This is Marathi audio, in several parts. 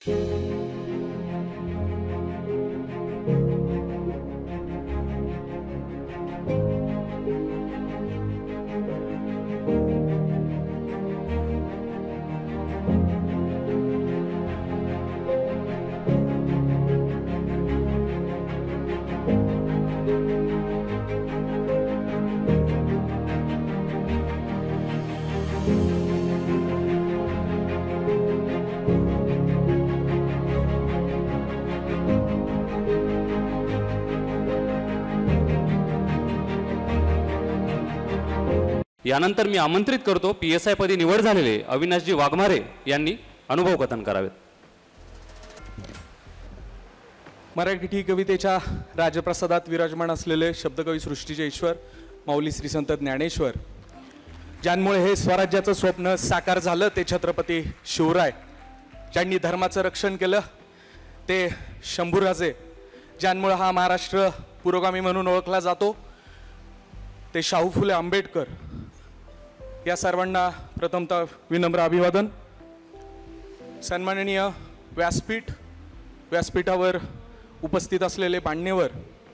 यानंतर मी आमंत्रित करतो PSI पदी निवड झालेले अविनाशजी वाघमारे यांनी अनुभव कथन करावेत। मराठी कवितेच्या राजप्रसादात विराजमान असलेले शब्दकवी सृष्टीचे ईश्वर माऊली श्री संत ज्ञानेश्वर, ज्यांमुळे हे स्वराज्याचं स्वप्न साकार झालं ते छत्रपती शिवराय, ज्यांनी धर्माचं रक्षण केलं ते शंभूराजे, ज्यांमुळे हा महाराष्ट्र पुरोगामी म्हणून ओळखला जातो ते शाहू फुले आंबेडकर, या सर्वांना प्रथमतः विनम्र अभिवादन। सन्माननीय व्यासपीठावर उपस्थित असलेले मान्यवर,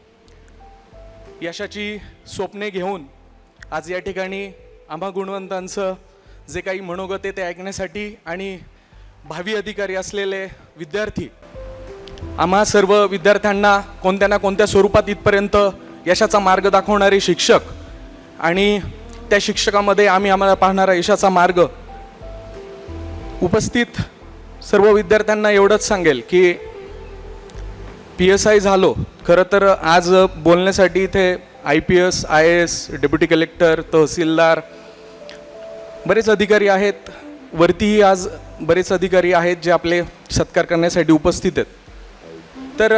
यशाची स्वप्ने घेऊन आज या ठिकाणी आम्हा गुणवंतांचं जे काही मनोगत आहे ते ऐकण्यासाठी आणि भावी अधिकारी असलेले विद्यार्थी, आम्हा सर्व विद्यार्थ्यांना कोणत्या ना कोणत्या स्वरूपात इथपर्यंत यशाचा मार्ग दाखवणारे शिक्षक आणि त्या शिक्षकामध्ये आम्हाला पाहणारा यशाचा मार्ग, उपस्थित सर्व विद्यार्थ्यांना एवढंच सांगेल की PSI झालो खरं तर आज बोलण्यासाठी इथे IPS IAS डेप्युटी कलेक्टर तहसीलदार बरेच अधिकारी आहेत, वरतीही आज बरेच अधिकारी आहेत जे आपले सत्कार करण्यासाठी उपस्थित आहेत। तर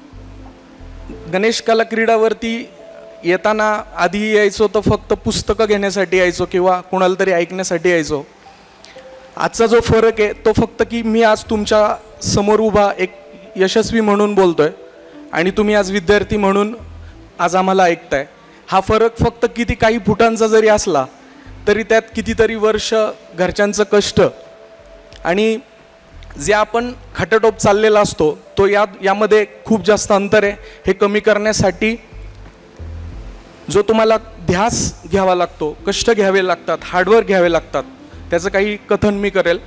गणेश कला क्रीडावरती येताना आधी यायचो तर फक्त पुस्तकं घेण्यासाठी यायचो किंवा कोणाला तरी ऐकण्यासाठी यायचो। आजचा जो फरक आहे तो फक्त की मी आज तुमच्या समोर उभा एक यशस्वी म्हणून बोलतोय आणि तुम्ही आज विद्यार्थी म्हणून आज आम्हाला ऐकताय। हा फरक फक्त किती काही फुटांचा जरी असला तरी त्यात कितीतरी वर्ष घरच्यांचं कष्ट आणि जे आपण खटाटोप चाललेला असतो तो यामध्ये खूप जास्त अंतर आहे। हे कमी करण्यासाठी जो तुम्हाला ध्यास घ्यावा लागतो, कष्ट घ्यावे लागतात, हार्डवर्क घ्यावे लागतात, त्याचं काही कथन मी करेल।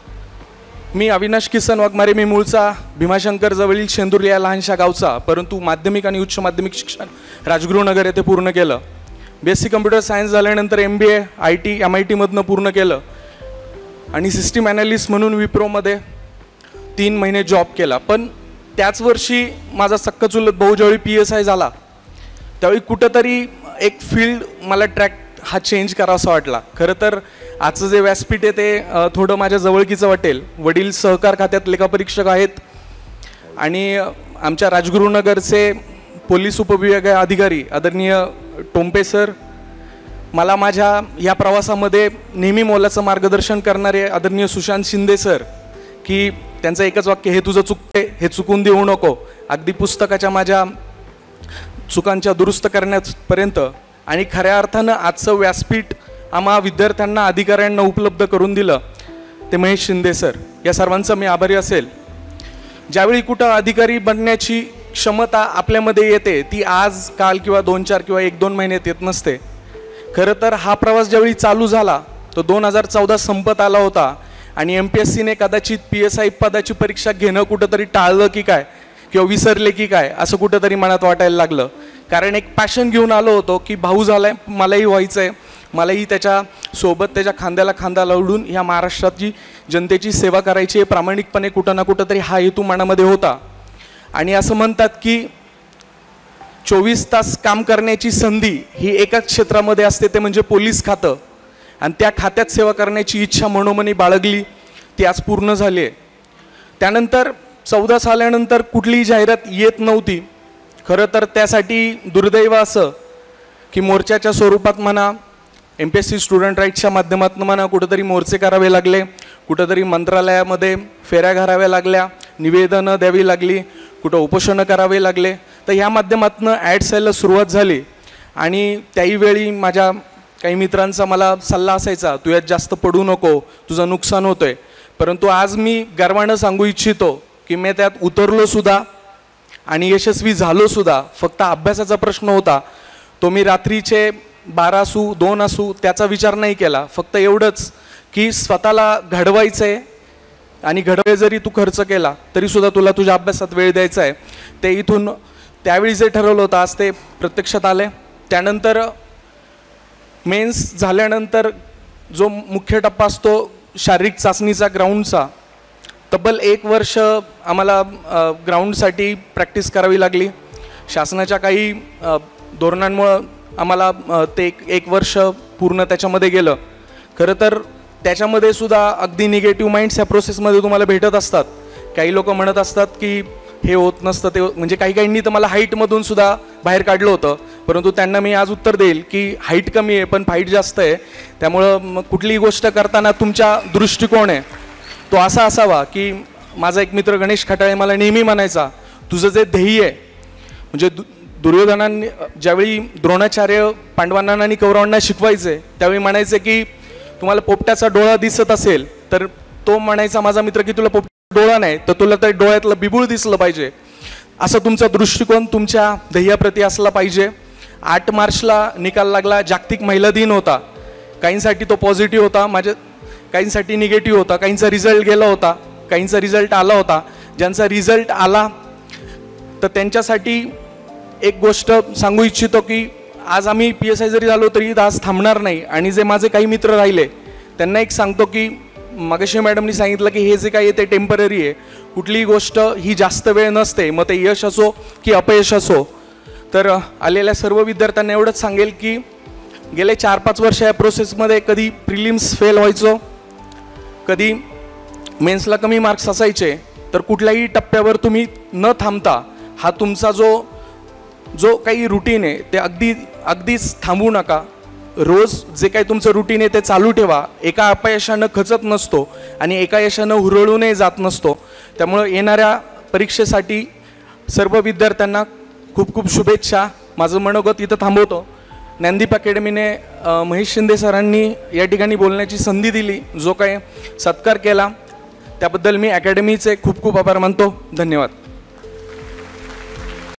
मी अविनाश किसन वाघमारे, मी मूळचा भीमाशंकर जवळील शेंदूर या लहानशा गावचा, परंतु माध्यमिक आणि उच्च माध्यमिक शिक्षण राजगुरुनगर येथे पूर्ण केलं। BSc कम्प्युटर सायन्स झाल्यानंतर MBA IT MIT मधनं पूर्ण केलं आणि सिस्टीम ॲनालिस्ट म्हणून विप्रोमध्ये 3 महिने जॉब केला। पण त्याच वर्षी माझा सक्का चुलत भाऊ ज्यावेळी PSI झाला त्यावेळी कुठंतरी एक फील्ड मला ट्रॅक हा चेंज करावासा वाटला। खरं तर आजचं जे व्यासपीठ आहे ते थोडं माझ्या जवळकीचं वाटेल। वडील सहकार खात्यात लेखापरीक्षक आहेत आणि आमच्या राजगुरुनगरचे पोलीस उपविभागीय अधिकारी आदरणीय टोंपे सर, मला माझ्या या प्रवासामध्ये नेहमी मोलाचं मार्गदर्शन करणारे आदरणीय सुशांत शिंदे सर, की त्यांचं एकच वाक्य, हे तुझं चुकते हे चुकून देऊ नको, अगदी पुस्तकाच्या माझ्या चुकांच्या दुरुस्त करण्यापर्यंत। आणि खऱ्या अर्थानं आजचं व्यासपीठ आम्हा विद्यार्थ्यांना अधिकाऱ्यांना उपलब्ध करून दिलं ते महेश शिंदे सर, या सर्वांचं मी आभारी असेल। ज्यावेळी कुठं अधिकारी बनण्याची क्षमता आपल्यामध्ये येते ती आज काल किंवा 2-4 किंवा 1-2 महिन्यात येत नसते। खरं तर हा प्रवास ज्यावेळी चालू झाला तो 2014 संपत आला होता आणि MPSCने कदाचित PSI पदाची परीक्षा घेणं कुठंतरी टाळलं की काय किंवा विसरले की काय असं कुठंतरी मनात वाटायला लागलं। कारण एक पॅशन घेऊन आलो होतो की भाऊ झालाय, मलाही व्हायचं आहे, मलाही त्याच्या सोबत त्याच्या खांद्याला खांदा लावून ह्या महाराष्ट्राची जनतेची सेवा करायची आहे प्रामाणिकपणे कुठं ना कुठंतरी हा हेतू मनामध्ये होता। आणि असं म्हणतात की 24 तास काम करण्याची संधी ही एकाच क्षेत्रामध्ये असते ते म्हणजे पोलीस खातं, आणि त्या खात्यात सेवा करण्याची इच्छा मनोमनी बाळगली, ती आज पूर्ण झाली आहे। त्यानंतर 14 सालानंतर कुठलीही जाहिरात येत नव्हती। खरं तर त्यासाठी दुर्दैव असं की मोर्चाच्या स्वरूपात म्हणा, MPSC स्टुडंट राईट्सच्या माध्यमातून म्हणा, कुठंतरी मोर्चे करावे लागले, कुठंतरी मंत्रालयामध्ये फेऱ्या घालाव्या लागल्या, निवेदनं द्यावी लागली, कुठं उपोषणं करावे लागले। तर ह्या माध्यमातून ॲड्स यायला सुरुवात झाली आणि त्याही वेळी माझ्या काही मित्रांचा मला सल्ला असायचा, तू यात जास्त पडू नको, तुझं नुकसान होतंय। परंतु आज मी गर्वानं सांगू इच्छितो की मी त्यात उतरलो सुद्धा आणि यशस्वी झालो सुद्धा. फक्त अभ्यासाचा प्रश्न होता, तो मी रात्रीचे 12 असू 2 असू त्याचा विचार नाही केला. फक्त एवढंच की स्वतःला घडवायचं आहे आणि घडवे जरी तू खर्च केला तरी सुद्धा तुला तुझ्या अभ्यासात वेळ द्यायचा आहे. ते इथून त्यावेळी जे ठरवलं होतं आज ते प्रत्यक्षात आले. त्यानंतर मेन्स झाल्यानंतर जो मुख्य टप्पा असतो शारीरिक चाचणीचा ग्राउंडचा, तब्बल 1 वर्ष आम्हाला ग्राउंडसाठी प्रॅक्टिस करावी लागली. शासनाच्या काही धोरणांमुळं आम्हाला ते 1 वर्ष पूर्ण त्याच्यामध्ये गेलं. खरं तर त्याच्यामध्ये सुद्धा अगदी निगेटिव्ह माइंड्स ह्या प्रोसेसमध्ये तुम्हाला भेटत असतात. काही लोक म्हणत असतात की हे होत नसतं ते म्हणजे काहींनी तर मला हाईटमधून सुद्धा बाहेर काढलं होतं. परंतु त्यांना मी आज उत्तर देईल की हाईट कमी आहे पण फाईट जास्त आहे. त्यामुळं कुठलीही गोष्ट करताना तुमचा दृष्टिकोन आहे तो असा असावा की माझा एक मित्र गणेश खटाळे मला नेहमी म्हणायचा, तुझं जे ध्येय आहे म्हणजे दुर्योधनांनी ज्यावेळी द्रोणाचार्य पांडवांना आणि कौरवांना शिकवायचे त्यावेळी म्हणायचे की तुम्हाला पोपट्याचा डोळा दिसत असेल तर तो म्हणायचा माझा मित्र की तुला पोपट्याचा डोळा नाही तर तुला त्या डोळ्यातलं बिबूळ दिसलं पाहिजे. असं तुमचा दृष्टिकोन तुमच्या ध्येयाप्रती असला पाहिजे. 8 मार्चला निकाल लागला, जागतिक महिला दिन होता. काहींसाठी तो पॉझिटिव्ह होता, माझ्या काहींसाठी निगेटिव्ह होता. काहींचा रिझल्ट गेला होता, काहींचा रिझल्ट आला होता. ज्यांचा रिझल्ट आला तर त्यांच्यासाठी एक गोष्ट सांगू इच्छितो की आज आम्ही PSI जरी झालो तरी आज थांबणार नाही. आणि जे माझे काही मित्र राहिले त्यांना एक सांगतो की मगाशी मॅडमनी सांगितलं की हे जे काही आहे ते टेम्पररी आहे. कुठलीही गोष्ट ही जास्त वेळ नसते, मग ते यश असो की अपयश असो. तर आलेल्या सर्व विद्यार्थ्यांना एवढंच सांगेल की गेले 4-5 वर्ष या प्रोसेसमध्ये कधी प्रिलिम्स फेल व्हायचो, कधी मेन्सला कमी मार्क्स असायचे, तर कुठल्याही टप्प्यावर तुम्ही न थांबता हा तुमचा जो काही रुटीन आहे ते अगदीच थांबवू नका. रोज जे काही तुमचं रुटीन आहे ते चालू ठेवा. एका अपयशानं खचत नसतो आणि एका यशानं हुरळूनही जात नसतो. त्यामुळं येणाऱ्या परीक्षेसाठी सर्व विद्यार्थ्यांना खूप खूप शुभेच्छा. माझं मनोगत इथं थांबवतो. ज्ञानदीप अकॅडमीने महेश शिंदे सरांनी या ठिकाणी बोलण्याची संधी दिली, जो काही सत्कार केला त्याबद्दल मी अकॅडमीचे खूप खूप आभार मानतो. धन्यवाद.